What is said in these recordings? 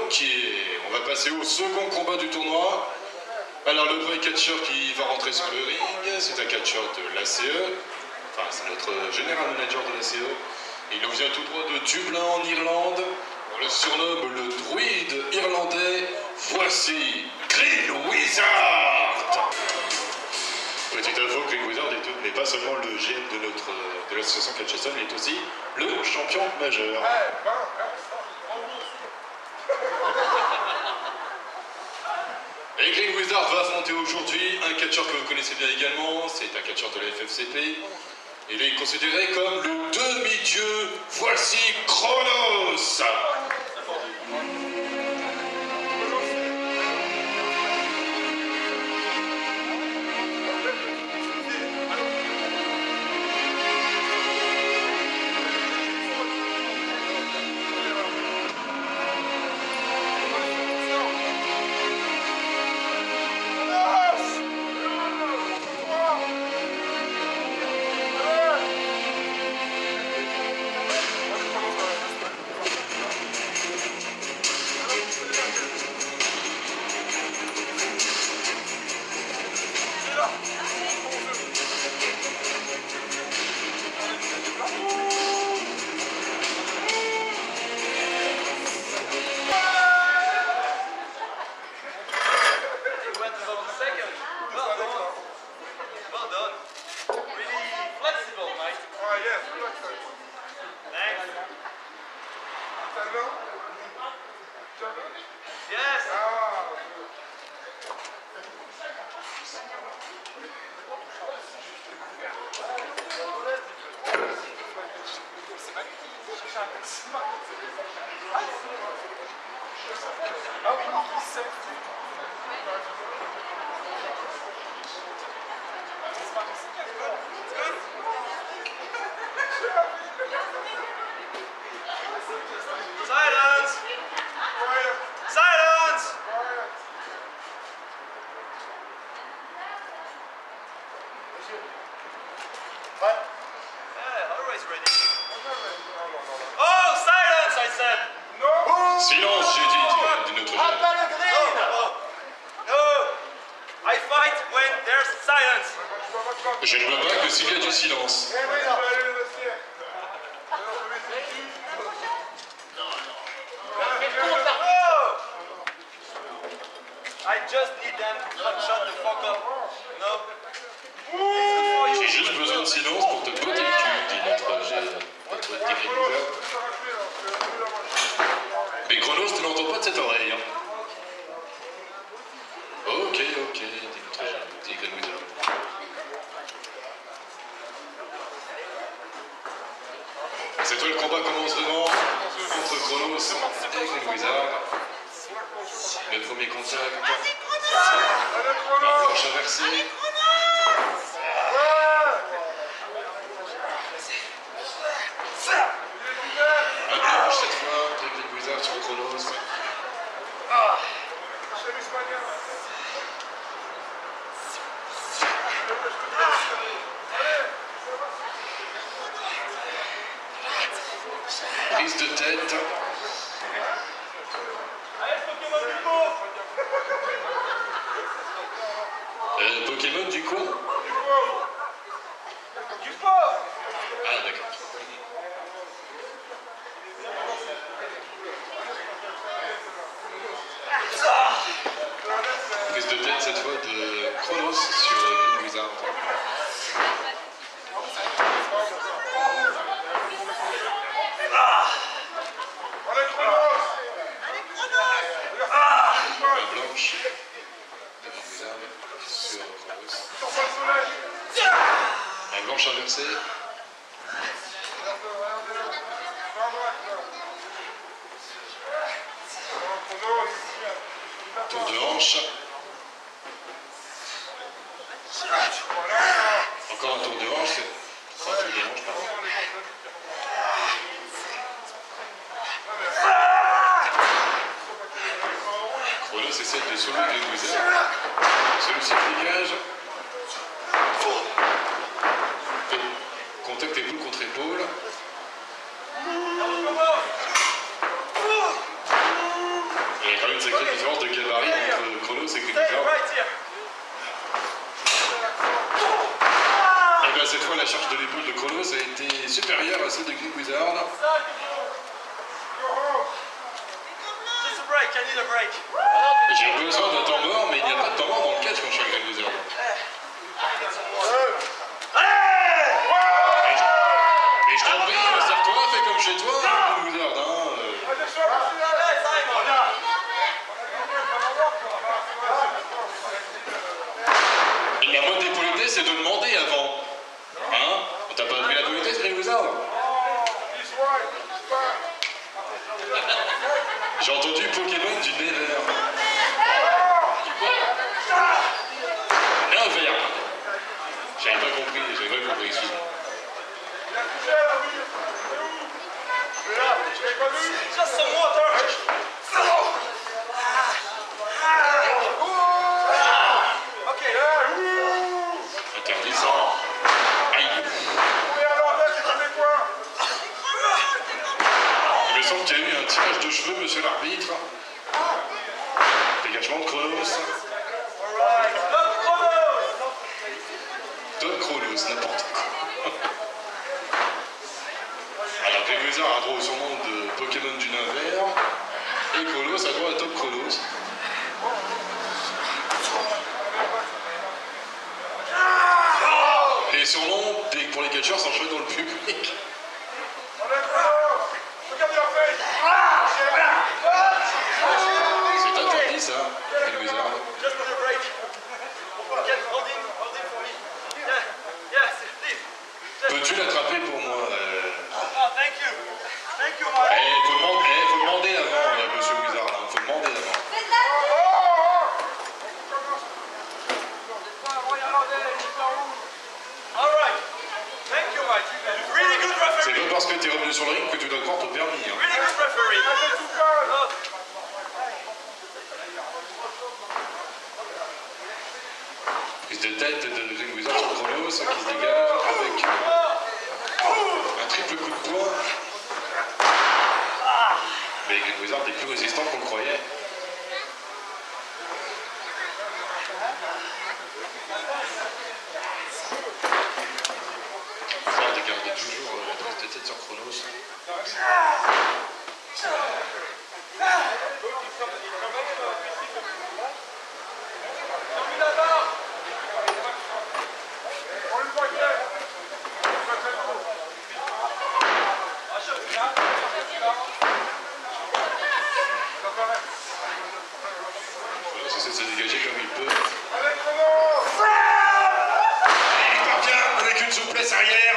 Ok, on va passer au second combat du tournoi. Alors le premier catcheur qui va rentrer sur le ring, c'est un catcheur de l'ACE. Enfin, c'est notre général manager de l'ACE. Il nous vient tout droit de Dublin en Irlande. On le surnomme le druide irlandais. Voici Green Wizard. Petite info, Green Wizard n'est pas seulement le GM de l'association Catch-Aston, il est aussi le champion majeur. Et Green Wizard va affronter aujourd'hui un catcheur que vous connaissez bien également, c'est un catcheur de la FFCP. Il est considéré comme le demi-dieu. Voici Chronos. Silence, j'ai dit notre Ah, pas le green! No! I fight when there's silence! Je ne vois pas que s'il y a du silence. I just need them to shut the fuck up. No? J'ai juste besoin de silence pour te botter le cul, dit notre Green. Mais Chronos, tu n'entends pas de cette oreille. Hein. Ok, dit notre petit Green Wizard. Cette fois, le combat commence vraiment entre Chronos et Green Wizard. Le premier contact. La planche inversée. Un blanche cette fois, de Green Wizard sur Chronos. Prise de tête. Pokémon du coup? Du fort! Ah d'accord. Prise de tête cette fois de Chronos sur Green Wizard. La blanche de Green Wizard sur Chronos. La blanche inversée. Tour de hanche. Encore un tour de hanche. Enfin, tour de hanche, pardon. Chronos essaie de solo Green Wizard. Celui-ci dégage. Contact épaule contre épaule. charge de l'épaule de Kronos a été supérieure à celle de Green Wizard. Just a break, I need a break. J'ai besoin d'un temps mort, mais il n'y a pas de temps mort dans le catch quand je suis à Green Wizard. Mais je t'en prie, sers-toi, fais comme chez toi, Green Wizard. Hein. La moindre des politesses, c'est de demander avant. Hein? On t'a pas appris la politesse, Green Wizard? J'ai entendu Pokémon du Never. Never. J'avais pas compris, excuse-moi. Just some water. Okay. Interdit ça. Aïe. Il me semble qu'il y a eu un tirage de cheveux, monsieur l'arbitre. Dégagement de Kronos. Top Kronos, n'importe quoi. Alors Green Wizard a droit au surnom de Pokémon du nain vert. Et Kronos a droit à Top Kronos. Les surnoms pour les catcheurs s'enchaînent dans le public. C'est interdit ça, Green Wizard. Just a break. Get holding for me. Yes, please. Peux-tu l'attraper pour moi Oh, thank you. Thank you, Mike. Faut demander avant, monsieur Wizard. Faut demander avant. All right. Thank you, Mike. Really good C'est referee. pas parce que t'es revenu sur le ring que tu dois croire ton permis. Hein. Really good referee. Oh. Prise de tête de Green Wizard sur Kronos qui se dégage avec un triple coup de poing. Mais Green Wizard est plus résistant qu'on le croyait. Wizard garde toujours la prise de tête sur Kronos. Il essaie de se dégager comme il peut. Il parvient avec une souplesse arrière.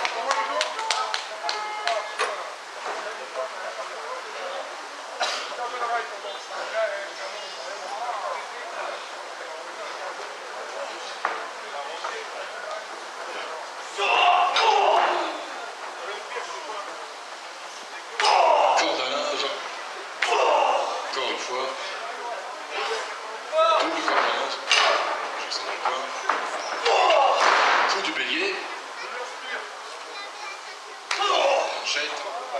Cordonnage. Encore une fois. Double cordonnage. Je sens dans le coin. Coup du bélier. Manchette.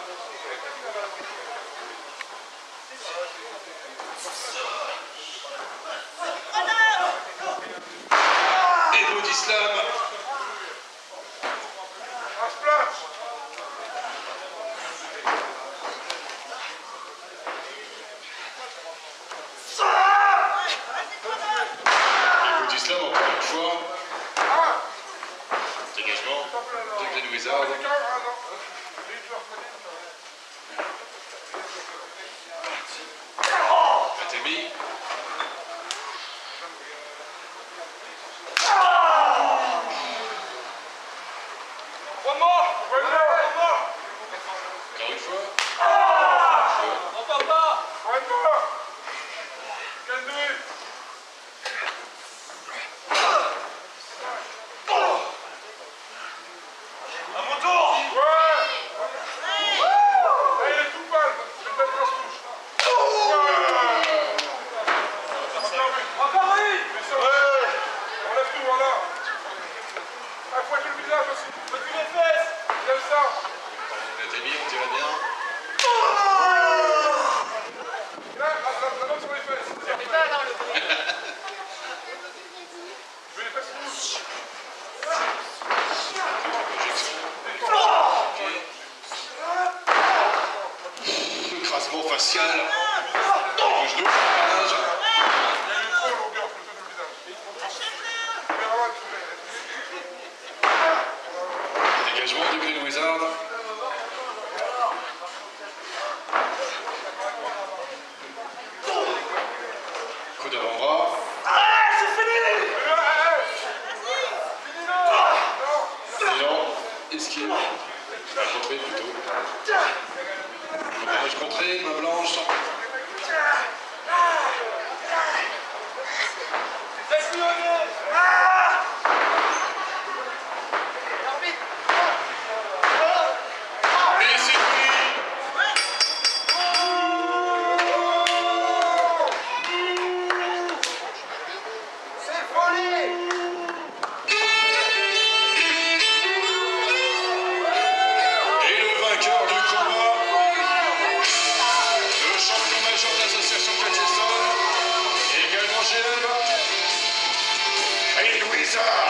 Et body slam. Body slam encore une fois. Dégagement de Green Wizard. Atemi. One more. Encore une fois. Non, papa. À mon tour. écrasement facial, en bouche d'ouvrage. Dégagement de Green Wizard. Coup d'avant-bras. Élan, esquive. Contré plutôt. Dommage contré, main blanche. Et c'est fini. Et le vainqueur du combat, le champion major de l'association Catcheston, et également GM, Green Wizard.